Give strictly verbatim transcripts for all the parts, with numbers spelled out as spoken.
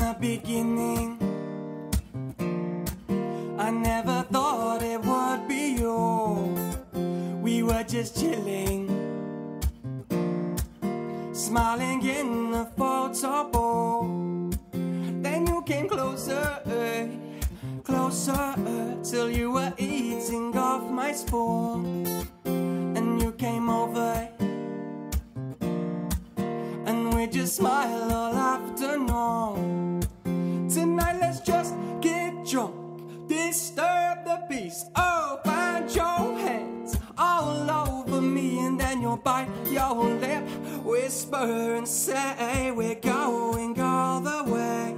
the beginning, I never thought it would be you. We were just chilling, smiling in the photo booth. Then you came closer, closer, till you were eating off my spoon. And you came over, and we just smile all afternoon. Tonight let's just get drunk, disturb the peace. Oh, find your hands all over me, and then you'll bite your lip, whisper and say we're going all the way.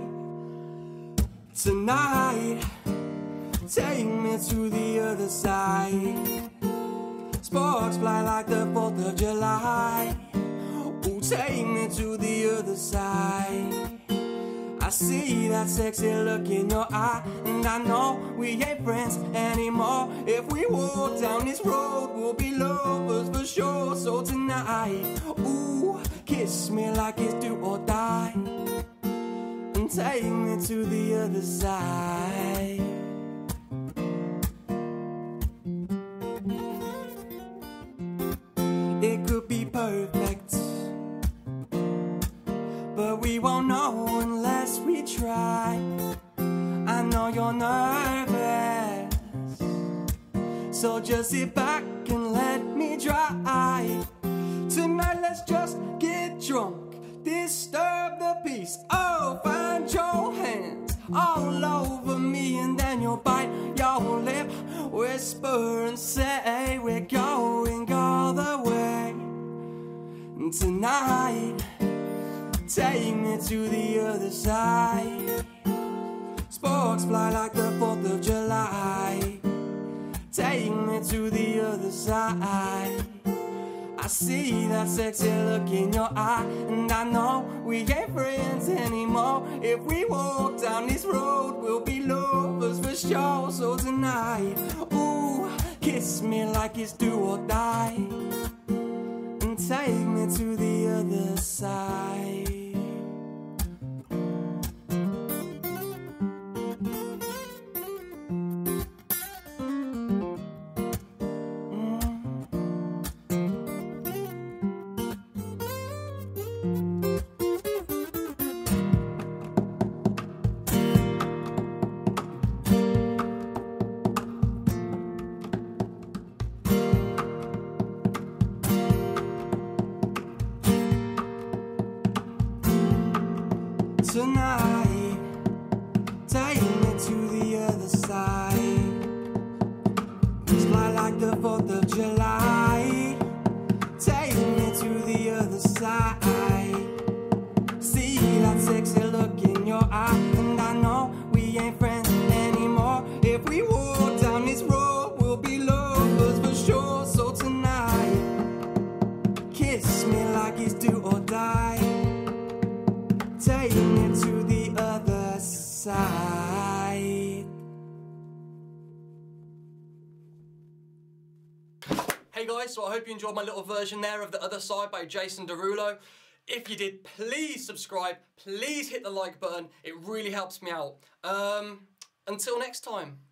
Tonight, take me to the other side. Sparks fly like the fourth of July. Ooh, take me to the other side. I see that sexy look in your eye, and I know we ain't friends anymore. If we walk down this road, we'll be lovers for sure. So tonight, ooh, kiss me like it's do or die, and take me to the other side. It could be perfect, but we won't know unless we try. I know you're nervous, so just sit back and let me drive. Tonight let's just get drunk, disturb the peace. Oh, find your hands all over me, and then you'll bite your lip, whisper and say we're going all the way. And tonight, take me to the other side. Sparks fly like the fourth of July. Take me to the other side. I see that sexy look in your eye, and I know we ain't friends anymore. If we walk down this road, we'll be lovers for sure. So tonight, ooh, kiss me like it's do or die, and take me to the other side. Tonight, take me to the other side. Let's fly like the fourth of July. Take me to the other side. See that sexy look in your eye, and I know we ain't friends anymore. If we walk down this road, we'll be lovers for sure. So tonight, kiss me like it's do or die. Take me to the other side. Hey guys, so I hope you enjoyed my little version there of The Other Side by Jason Derulo. If you did, please subscribe, please hit the like button, it really helps me out. Um, until next time.